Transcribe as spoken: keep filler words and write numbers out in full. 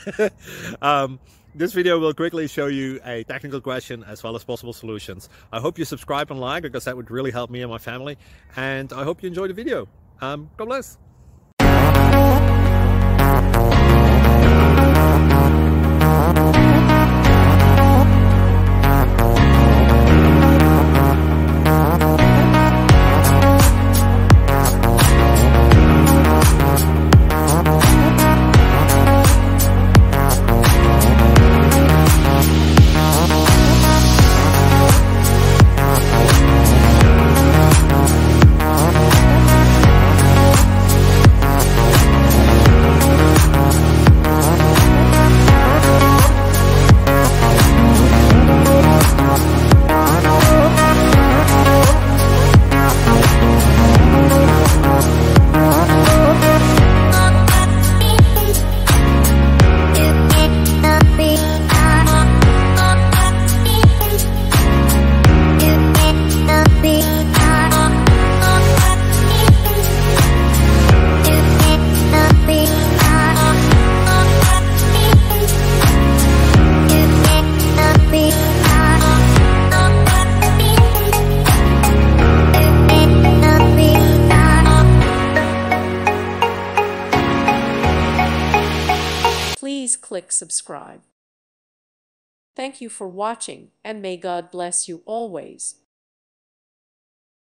um, this video will quickly show you a technical question as well as possible solutions. I hope you subscribe and like, because that would really help me and my family. And I hope you enjoy the video. Um, God bless. Please click subscribe. Thank you for watching, and may God bless you always.